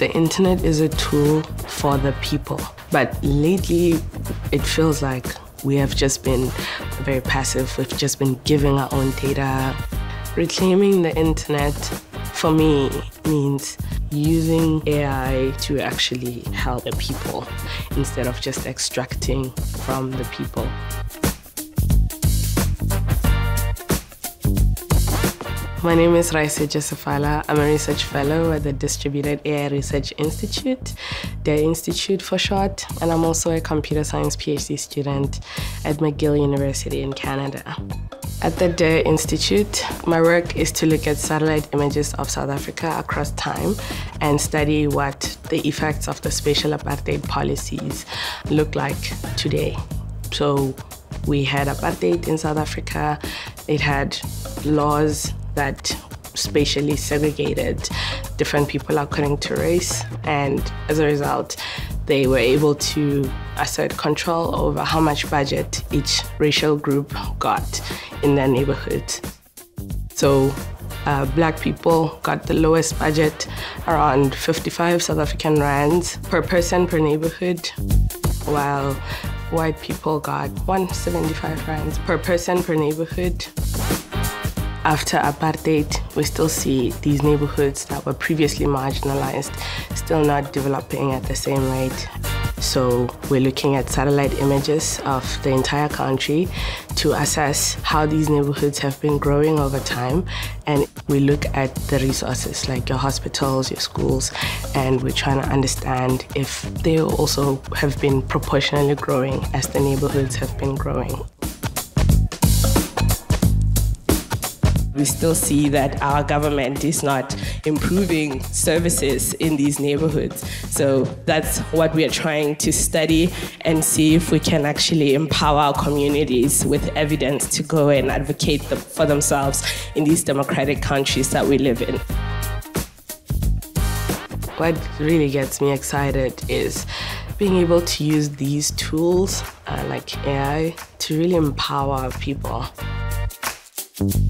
The internet is a tool for the people, but lately it feels like we have just been very passive. We've just been giving our own data. Reclaiming the internet, for me, means using AI to actually help the people instead of just extracting from the people. My name is Raesetje Sefala. I'm a research fellow at the Distributed AI Research Institute, DAIR Institute for short, and I'm also a computer science PhD student at McGill University in Canada. At the DAIR Institute, my work is to look at satellite images of South Africa across time and study what the effects of the spatial apartheid policies look like today. So we had apartheid in South Africa. It had laws that spatially segregated different people according to race, and as a result, they were able to assert control over how much budget each racial group got in their neighborhood. So Black people got the lowest budget, around 55 South African rands per person per neighborhood, while white people got 175 rands per person per neighborhood. After apartheid, we still see these neighborhoods that were previously marginalized still not developing at the same rate. So we're looking at satellite images of the entire country to assess how these neighborhoods have been growing over time. And we look at the resources like your hospitals, your schools, and we're trying to understand if they also have been proportionally growing as the neighborhoods have been growing. We still see that our government is not improving services in these neighborhoods. So that's what we are trying to study and see if we can actually empower our communities with evidence to go and advocate for themselves in these democratic countries that we live in. What really gets me excited is being able to use these tools like AI to really empower people.